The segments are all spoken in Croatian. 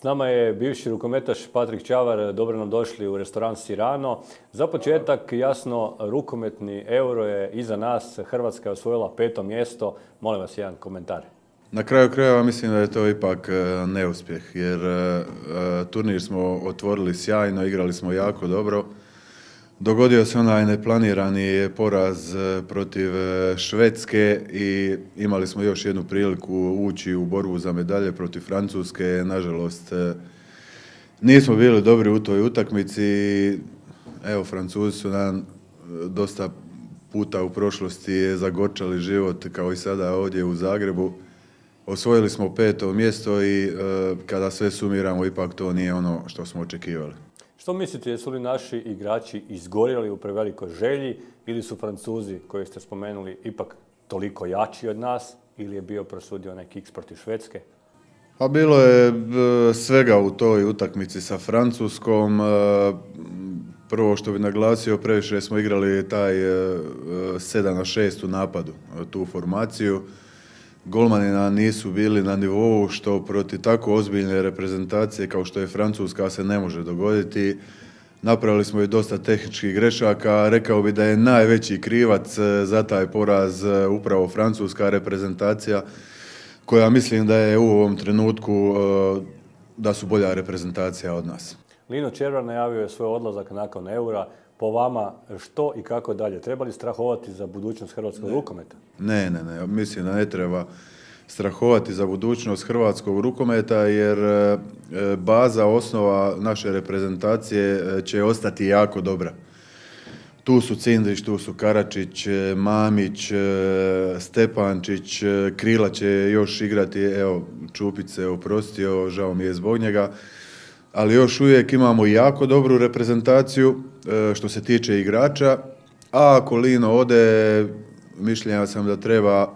nama je bivši rukometaš Patrik Čavar. Dobro nam došli u restoran Sirano. Za početak, jasno, rukometni Euro je iza nas. Hrvatska je osvojila 5. mjesto. Molim vas jedan komentar. Na kraju krajeva mislim da je to ipak neuspjeh, jer turnir smo otvorili sjajno, igrali smo jako dobro. Dogodio se onaj neplanirani poraz protiv Švedske i imali smo još jednu priliku ući u borbu za medalje protiv Francuske. Nažalost, nismo bili dobri u toj utakmici. Evo, Francuzi su nam dosta puta u prošlosti zagorčali život, kao i sada ovdje u Zagrebu. Osvojili smo 5. mjesto i kada sve sumiramo, ipak to nije ono što smo očekivali. Što mislite, jesu li naši igrači izgorjeli u prevelikoj želji ili su Francuzi, koji ste spomenuli, ipak toliko jači od nas, ili je bio prosudio neki X protiv Švedske? Pa bilo je svega u toj utakmici sa Francuskom. Prvo što bi naglasio, previše smo igrali taj 7-6 u napadu, tu formaciju. Golmani nam nisu bili na nivou, što protiv tako ozbiljne reprezentacije kao što je Francuska se ne može dogoditi. Napravili smo i dosta tehničkih grešaka. Rekao bi da je najveći krivac za taj poraz upravo francuska reprezentacija, koja mislim da je u ovom trenutku da su bolja reprezentacija od nas. Lino Červar najavio je svoj odlazak nakon Eura. Po vama, što i kako dalje? Treba li strahovati za budućnost hrvatskog rukometa? Ne. Mislim da ne treba strahovati za budućnost hrvatskog rukometa, jer baza, osnova naše reprezentacije će ostati jako dobra. Tu su Cindrić, tu su Karačić, Mamić, Stepančić, Krila će još igrati, evo, Čupić se oprostio, žao mi je zbog njega. Ali još uvijek imamo jako dobru reprezentaciju što se tiče igrača, a ako Lino ode, mišljenja sam da treba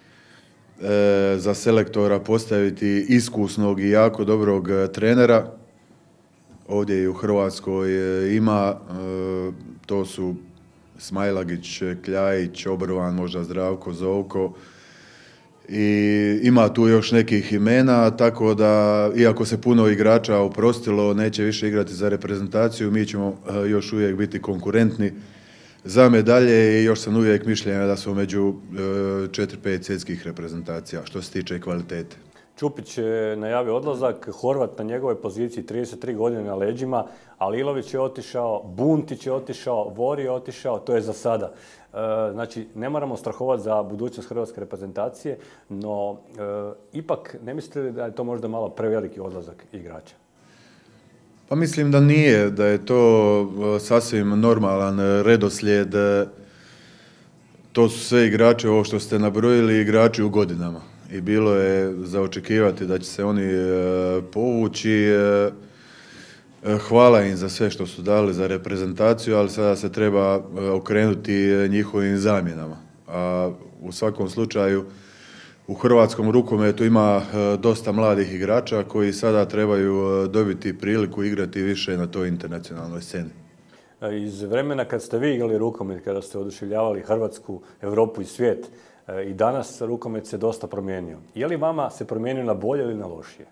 za selektora postaviti iskusnog i jako dobrog trenera. Ovdje i u Hrvatskoj ima, to su Smajlagić, Kljajić, Obrvan, možda Zdravko, Zovko. I ima tu još nekih imena, tako da iako se puno igrača oprostilo, neće više igrati za reprezentaciju, mi ćemo još uvijek biti konkurentni za medalje i još sam uvijek mišljenja da smo među 4-5 svjetskih reprezentacija što se tiče kvalitete. Čupić je najavio odlazak, Horvat na njegovoj poziciji, 33 godine na leđima, Alilović je otišao, Buntić je otišao, Vori je otišao, to je za sada. Znači, ne moramo strahovati za budućnost hrvatske reprezentacije, no ipak ne mislite li da je to možda malo preveliki odlazak igrača? Pa mislim da nije, da je to sasvim normalan redoslijed. To su sve igrači, ovo što ste nabrojili, igrači u godinama. I bilo je za očekivati da će se oni povući. Hvala im za sve što su dali za reprezentaciju, ali sada se treba okrenuti njihovim zamjenama. A u svakom slučaju u hrvatskom rukometu ima dosta mladih igrača koji sada trebaju dobiti priliku igrati više na toj internacionalnoj sceni. Iz vremena kad ste vi igrali rukomet, kada ste oduševljavali Hrvatsku, Europu i svijet, i danas rukomet se dosta promijenio. Je li vama se promijenio na bolje ili na lošije?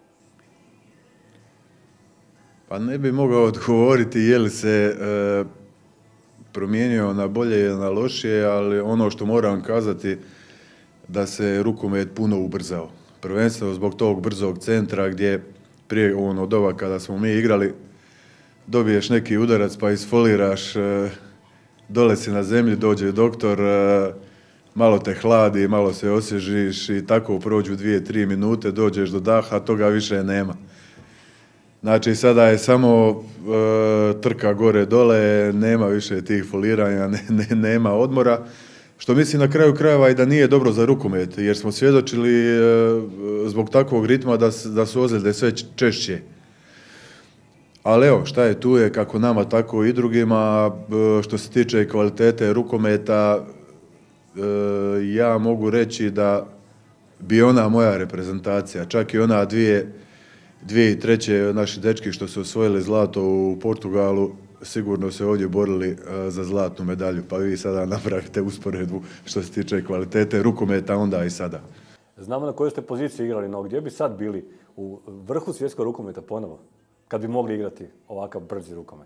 Pa ne bi mogao odgovoriti je li se promijenio na bolje ili na lošije, ali ono što moram kazati da se rukomet puno ubrzao. Prvenstveno zbog tog brzog centra gdje prije ono doba kada smo mi igrali dobiješ neki udarac pa isfoliraš, dole si na zemlji, dođe doktor, malo te hladi, malo se osvježiš i tako prođu 2-3 minute, dođeš do daha, toga više nema. Znači, sada je samo trka gore-dole, nema više tih foliranja, nema odmora, što mislim na kraju krajeva i da nije dobro za rukomet, jer smo svjedočili zbog takvog ritma da su ozljede sve češće. Ali evo, šta je tu je, kako nama, tako i drugima. Što se tiče kvalitete rukometa, ja mogu reći da bi ona moja reprezentacija, čak i ona 2003. naši dečki što su osvojili zlato u Portugalu, sigurno se ovdje borili za zlatnu medalju, pa vi sada napravite usporedbu što se tiče kvalitete rukometa onda i sada. Znamo na kojoj ste poziciji igrali, no gdje bi sad bili u vrhu svjetskog rukometa ponovo? Kad bi mogli igrati ovakav brzi rukomet?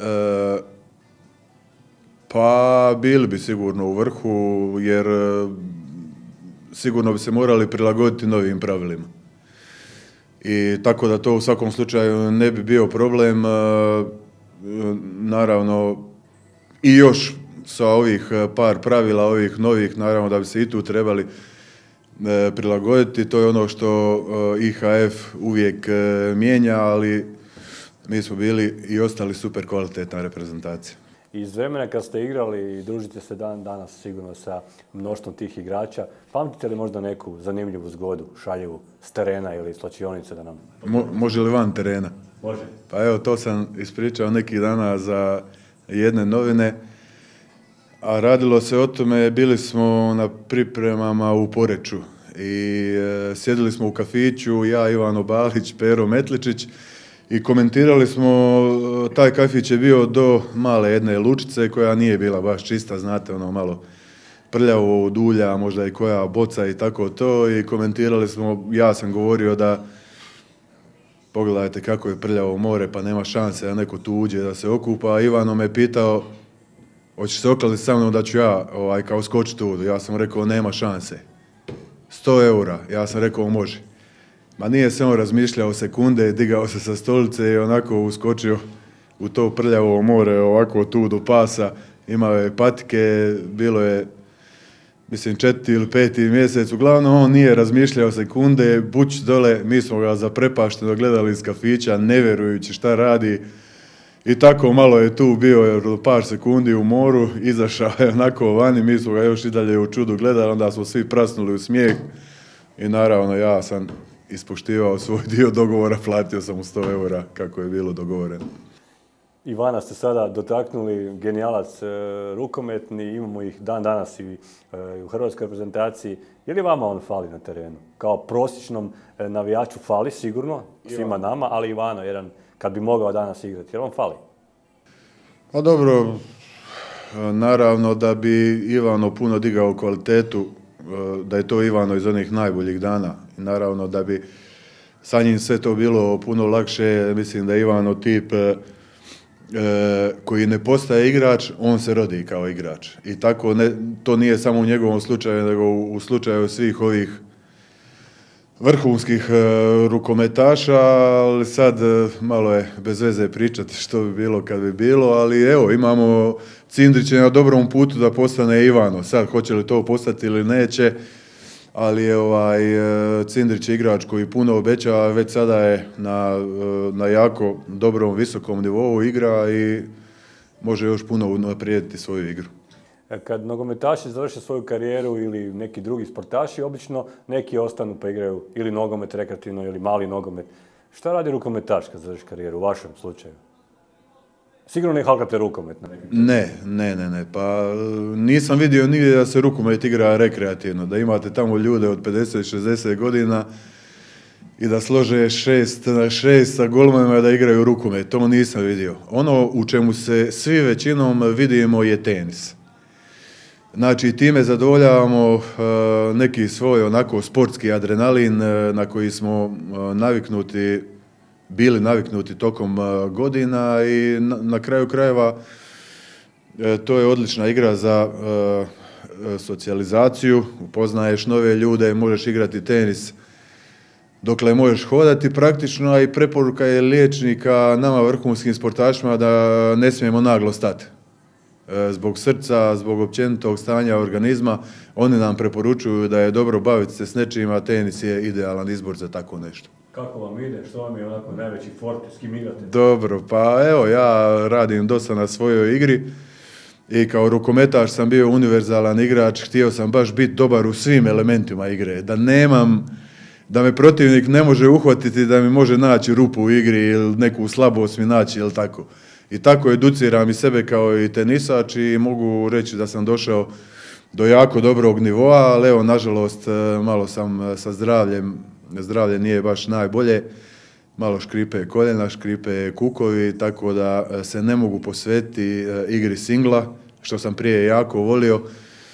Pa bili bi sigurno u vrhu, jer sigurno bi se morali prilagoditi novim pravilima. I tako da to u svakom slučaju ne bi bio problem. Naravno, i još sa ovih par pravila, ovih novih, naravno da bi se i tu trebali prilagoditi. To je ono što IHF uvijek mijenja, ali mi smo bili i ostali super kvalitetna reprezentacija. Iz vremena kad ste igrali i družite se danas sigurno sa mnoštvom tih igrača, pamtite li možda neku zanimljivu zgodu, šaljivu, s terena ili slačionice da nam... Može li van terena? Može. Pa evo, to sam ispričao nekih dana za jedne novine, a radilo se o tome, bili smo na pripremama u Poreču i sjedili smo u kafiću, ja, Ivano Balić, Pero Metličić, i komentirali smo, taj kafić je bio do male jedne lučice koja nije bila baš čista, znate, ono malo prljavo od ulja, možda i koja boca i tako to, i komentirali smo, ja sam govorio da pogledajte kako je prljavo more, pa nema šanse da neko tu uđe da se okupa, a Ivano me pitao, hoćeš se okladiti sa mnom da ću ja kao skočiti u vodu? Ja sam rekao, nema šanse. 100 eura, ja sam rekao, može. Ma nije se on razmišljao sekunde, digao se sa stolice i onako uskočio u to prljavo more, ovako tu do pasa, imao je patike, bilo je, mislim, 4. ili 5. mjesec, uglavnom on nije razmišljao sekunde, buć dole, mi smo ga zaprepašteno gledali iz kafića, ne vjerujući šta radi, i tako malo je tu bio par sekundi u moru, izašao je onako vani, mi smo ga još i dalje u čudu gledali, onda smo svi prasnuli u smijeh i naravno ja sam ispoštivao svoj dio dogovora, platio sam mu 100 eura kako je bilo dogovoreno. Ivana ste sada dotaknuli, genijalac rukometni, imamo ih dan danas i u hrvatskoj reprezentaciji. Je li vama on fali na terenu? Kao prosječnom navijaču fali sigurno, svima nama, ali Ivano jedan kad bi mogao danas igrati. Je li on fali? Pa dobro, naravno da bi Ivano puno digao kvalitetu, da je to Ivano iz onih najboljih dana. I naravno da bi sa njim sve to bilo puno lakše. Mislim da je Ivano tip koji ne postaje igrač, on se rodi kao igrač. I tako, to nije samo u njegovom slučaju, nego u slučaju svih ovih vrhunskih rukometaša, ali sad malo je bez veze pričati što bi bilo kad bi bilo, ali evo, imamo Cindrić je na dobrom putu da postane Ivano. Sad, hoće li to postati ili neće, ali Cindrić je igrač koji puno obećava, već sada je na jako dobrom, visokom nivou igra i može još puno unaprijediti svoju igru. Kad nogometaši završe svoju karijeru ili neki drugi sportaši, obično neki ostanu pa igraju ili nogomet rekreativno ili mali nogomet. Šta radi rukometaš kad završi karijeru u vašem slučaju? Sigurno ne halkate rukomet? Ne. Pa nisam vidio nigdje da se rukomet igra rekreativno, da imate tamo ljude od 50-60 godina i da slože 6 na 6 sa golmanima da igraju rukomet. To nisam vidio. Ono u čemu se svi većinom vidimo je tenis. Znači, time zadovoljavamo neki svoj onako sportski adrenalin na koji smo bili naviknuti tokom godina i na kraju krajeva to je odlična igra za socijalizaciju, upoznaješ nove ljude, možeš igrati tenis dokle možeš hodati praktično, a i preporuka je liječnika nama vrhunskim sportašima da ne smijemo naglo stati. Zbog srca, zbog općenitog stanja organizma, oni nam preporučuju da je dobro baviti se s nečim, a tenis je idealan izbor za tako nešto. Kako vam ide? Što vam je onako najveći forte? S kim igrate? Dobro, pa evo, ja radim dosta na svojoj igri i kao rukometaš sam bio univerzalan igrač, htio sam baš biti dobar u svim elementima igre, da me protivnik ne može uhvatiti, da mi može naći rupu u igri ili neku slabost mi naći ili tako. I tako educiram i sebe kao i tenisač i mogu reći da sam došao do jako dobrog nivoa, ali evo, nažalost, malo sam sa zdravlje nije baš najbolje, malo škripe koljena, škripe kukovi, tako da se ne mogu posvetiti igri singla, što sam prije jako volio.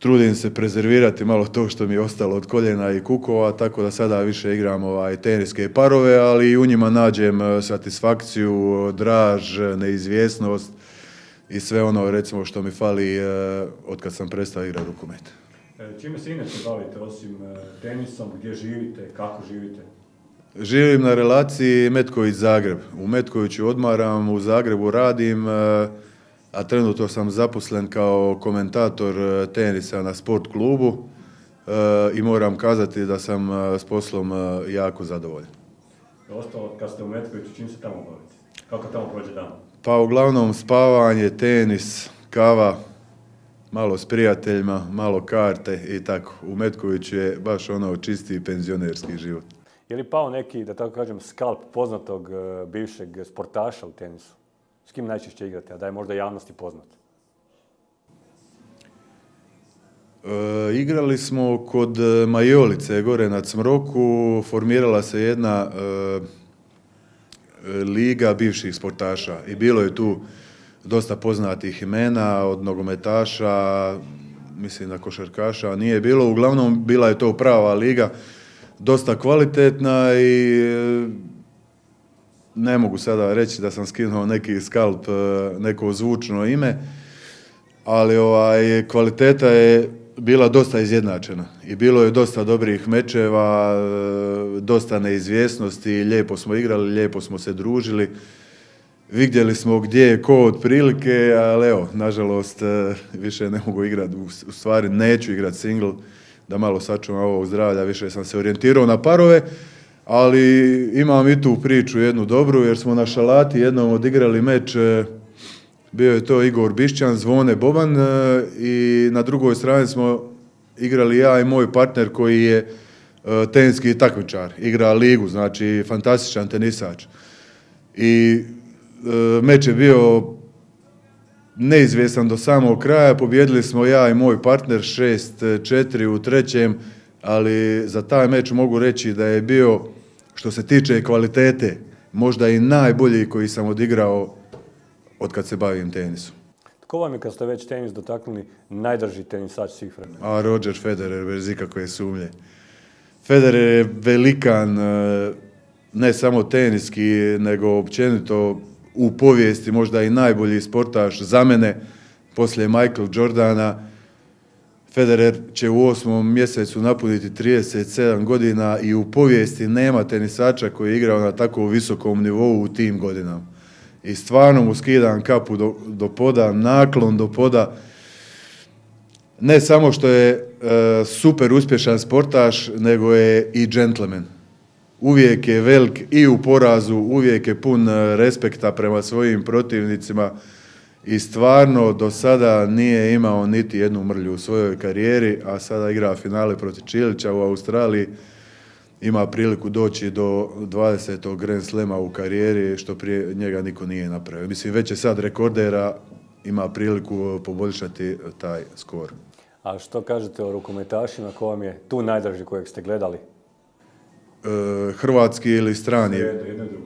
trudim se prezervirati malo to što mi je ostalo od koljena i kukova, tako da sada više igram teniske parove, ali i u njima nađem satisfakciju, draž, neizvjesnost i sve ono recimo što mi fali od kad sam prestao igrati rukomet. Čime se inače bavite osim tenisom, gdje živite, kako živite? Živim na relaciji Metković-Zagreb. U Metkoviću odmaram, u Zagrebu radim, a trenutno sam zaposlen kao komentator tenisa na sport klubu i moram kazati da sam s poslom jako zadovoljan. Ostalo, kad ste u Metkoviću, čim se tamo bavite? Kako tamo prođe dan? Pa uglavnom spavanje, tenis, kava, malo s prijateljima, malo karte i tako. U Metkoviću je baš ono čisti penzionerski život. Je li pao neki, da tako kažem, skalp poznatog bivšeg sportaša u tenisu? S kim najčešće igrate, a da je možda javnosti poznat? Igrali smo kod Majolice, gore na Cmroku, formirala se jedna liga bivših sportaša i bilo je tu dosta poznatih imena, od nogometaša, mislim da košarkaša nije bilo, uglavnom bila je to prava liga, dosta kvalitetna i ne mogu sada reći da sam skinuo neki skalp, neko zvučno ime, ali kvaliteta je bila dosta izjednačena i bilo je dosta dobrih mečeva, dosta neizvjesnosti, lijepo smo igrali, lijepo smo se družili, vidjeli smo gdje je ko otprilike, ali evo, nažalost, više ne mogu igrati, u stvari neću igrati single, da malo sačuvam ovo zdravlja, više sam se orijentirao na parove, ali imam i tu priču jednu dobru, jer smo na Šalati jednom odigrali meč, bio je to Igor Bišćan, Zvone Boban i na drugoj strani smo igrali ja i moj partner koji je teniski takmičar, igra ligu, znači fantastičan tenisač. I meč je bio neizvjestan do samog kraja, pobijedili smo ja i moj partner 6-4 u trećem, ali za taj meč mogu reći da je bio, što se tiče kvalitete, možda i najbolji koji sam odigrao od kad se bavim tenisom. Tko vam je, kad ste već tenis dotaknuli, najdrži tenisač svih vremena? A Roger Federer, bez ikakve sumnje. Federer je velikan, ne samo teniski, nego općenito u povijesti možda i najbolji sportaš za mene, poslije Michael Jordana. Federer će u 8. mjesecu napuniti 37 godina i u povijesti nema tenisača koji je igrao na tako visokom nivou u tim godinama. I stvarno mu skidam kapu do poda, naklon do poda. Ne samo što je super uspješan sportaš, nego je i džentlmen. Uvijek je velik i u porazu, uvijek je pun respekta prema svojim protivnicima i stvarno do sada nije imao niti jednu mrlju u svojoj karijeri, a sada igra finale protiv Čilića u Australiji. Ima priliku doći do 20. Grand Slema u karijeri, što prije njega niko nije napravio. Mislim, već je sad rekordera, ima priliku poboljšati taj skor. A što kažete o rukometašima, ko vam je tu najdrži kojeg ste gledali? Hrvatski ili strani? Jedno i drugo.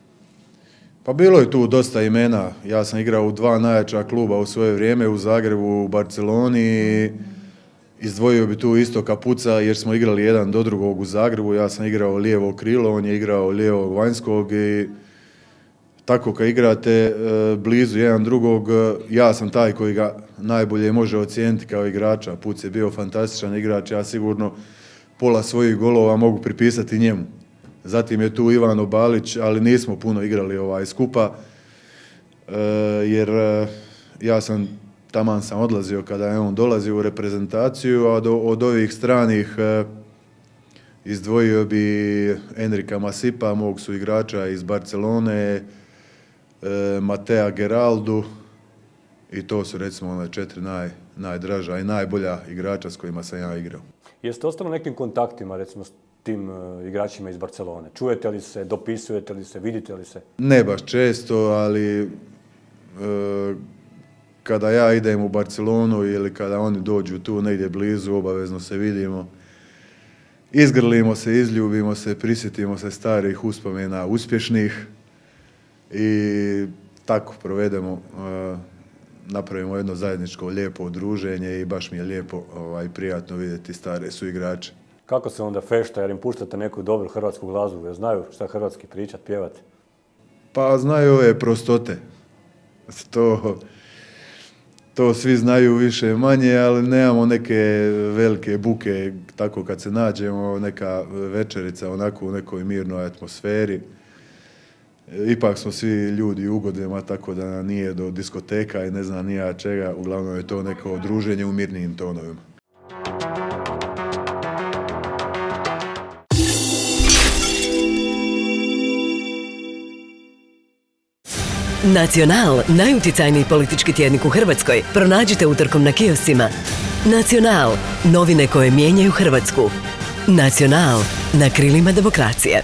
Pa bilo je tu dosta imena. Ja sam igrao u 2 najjača kluba u svoje vrijeme, u Zagrebu, u Barceloni. Izdvojio bi tu isto Kapuca jer smo igrali jedan do drugog u Zagrebu. Ja sam igrao lijevo krilo, on je igrao lijevog vanjskog i tako kad igrate blizu jedan drugog, ja sam taj koji ga najbolje može ocijeniti kao igrača. Puc je bio fantastičan igrač, ja sigurno pola svojih golova mogu pripisati njemu. Zatim je tu Ivano Balić, ali nismo puno igrali skupa, jer ja sam taman sam odlazio kada je on dolazio u reprezentaciju, a od ovih stranih izdvojio bi Enrika Masipa, mog su igrača iz Barcelone, Matea Geraldu i to su recimo 4 najdraža i najbolja igrača s kojima sam ja igrao. Jeste ostali nekim kontaktima recimo s tim igračima iz Barcelone? Čujete li se, dopisujete li se, vidite li se? Ne baš često, ali kada ja idem u Barcelonu ili kada oni dođu tu negdje blizu, obavezno se vidimo. Izgrlimo se, izljubimo se, prisjetimo se starih uspomena uspješnih i tako provedemo napravimo jedno zajedničko lijepo udruženje i baš mi je lijepo prijatno vidjeti stare suigrače. Kako se onda fešta, jer im puštate neku dobru hrvatsku glazbu, jer znaju šta hrvatski pričat, pjevati? Pa znaju ove prostote. To svi znaju više manje, ali nemamo neke velike buke, tako kad se nađemo, neka večerica onako u nekoj mirnoj atmosferi. Ipak smo svi ljudi u ugodima, tako da nam nije do diskoteka i ne znam ni ja čega, uglavnom je to neko druženje u mirnijim tonovima. Nacional, najuticajniji politički tjednik u Hrvatskoj, pronađite utorkom na kioscima. Nacional, novine koje mijenjaju Hrvatsku. Nacional, na krilima demokracije.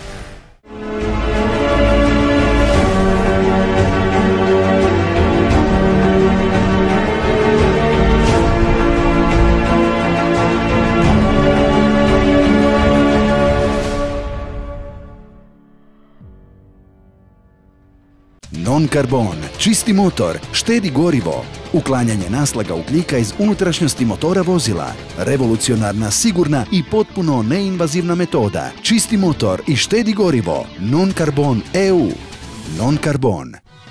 Non-Carbon, čisti motor, štedi gorivo, uklanjanje naslaga ugljika iz unutrašnjosti motora vozila, revolucionarna, sigurna i potpuno neinvazivna metoda. Čisti motor i štedi gorivo. Non-Carbon EU. Non-Carbon.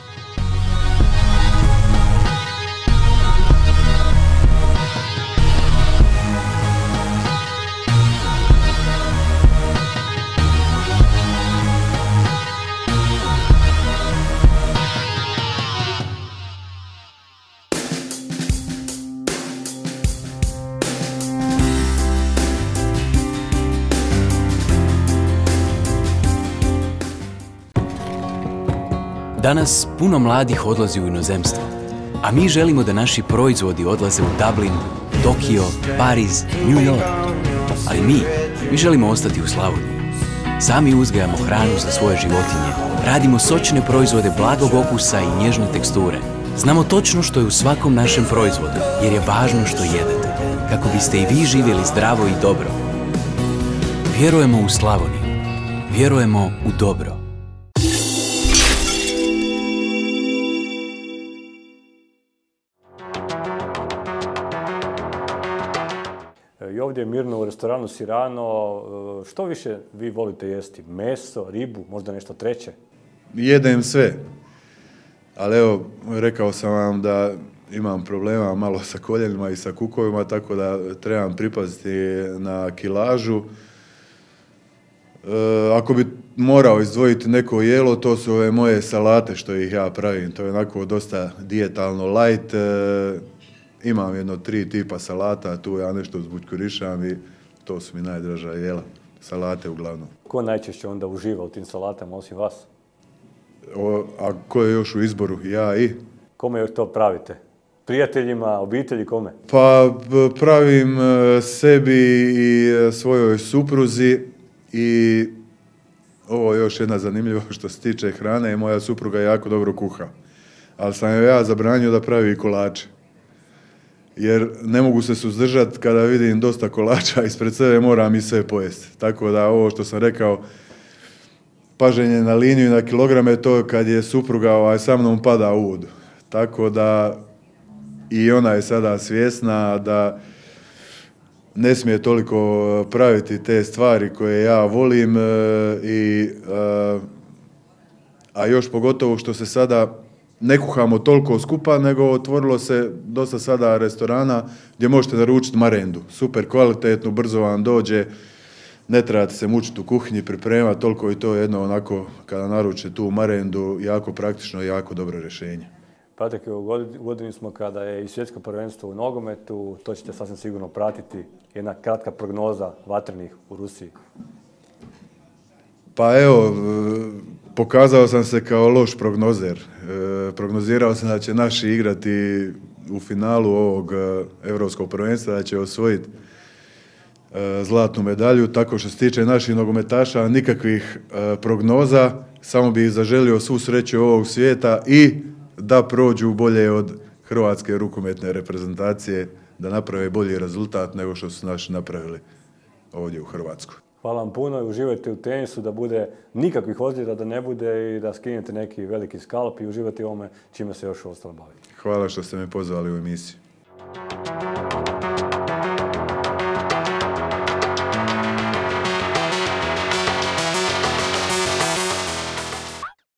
Danas puno mladih odlazi u inozemstvo, a mi želimo da naši proizvodi odlaze u Dublin, Tokio, Pariz, New York. Ali mi želimo ostati u Slavoniji. Sami uzgajamo hranu za svoje životinje, radimo sočne proizvode blagog okusa i nježne teksture. Znamo točno što je u svakom našem proizvodu, jer je važno što jedete, kako biste i vi živjeli zdravo i dobro. Vjerujemo u Slavoniju. Vjerujemo u dobro. I ovdje je mirno u restoranu Sirano. Što više vi volite jesti? Meso, ribu, možda nešto treće? Jedem sve. Ali evo, rekao sam vam da imam problema malo sa koljenima i sa kukovima, tako da trebam pripaziti na kilažu. Ako bi morao izdvojiti neko jelo, to su ove moje salate što ih ja pravim. To je onako dosta dijetalno light. Imam jedno 3 tipa salata, tu ja nešto uzbućkurišam i to su mi najdraža jela. Salate uglavnom. Ko najčešće onda uživa u tim salatama osim vas? A ko je još u izboru? Ja i? Kome to pravite? Prijateljima, obitelji, kome? Pa pravim sebi i svojoj supruzi i ovo je još jedna zanimljiva što se tiče hrane i moja supruga jako dobro kuha. Ali sam joj ja zabranio da pravi kolače. Jer ne mogu se suzdržati kada vidim dosta kolača ispred sebe, moram i sve pojesti. Tako da ovo što sam rekao, paženje na liniju i na kilograme, to kad je supruga sa mnom pada u vodu. Tako da i ona je sada svjesna da ne smije toliko praviti te stvari koje ja volim, a još pogotovo što se sada ne kuhamo toliko skupa, nego otvorilo se dosta sada restorana gdje možete naručiti marendu. Super kvalitetno, brzo vam dođe, ne trebate se mučiti u kuhinji, pripremati, toliko i to je jedno onako, kada naručite tu marendu, jako praktično i jako dobro rješenje. Patek, u godini smo kada je i svjetsko prvenstvo u nogometu, to ćete sasvim sigurno pratiti. Jedna kratka prognoza vatrenih u Rusiji. Pa evo, pokazao sam se kao loš prognozer. Prognozirao sam da će naši igrati u finalu ovog Europskog prvenstva, da će osvojiti zlatnu medalju. Tako što se tiče naših nogometaša, nikakvih prognoza, samo bih zaželio svu sreću ovog svijeta i da prođu bolje od hrvatske rukometne reprezentacije, da naprave bolji rezultat nego što su naši napravili ovdje u Hrvatskoj. Hvala vam puno i uživajte u tenisu, da bude nikakvih ozljeda, da ne bude i da skinete neki veliki skalp i uživate u ovome čime se još ostalo bavite. Hvala što ste me pozvali u emisiju.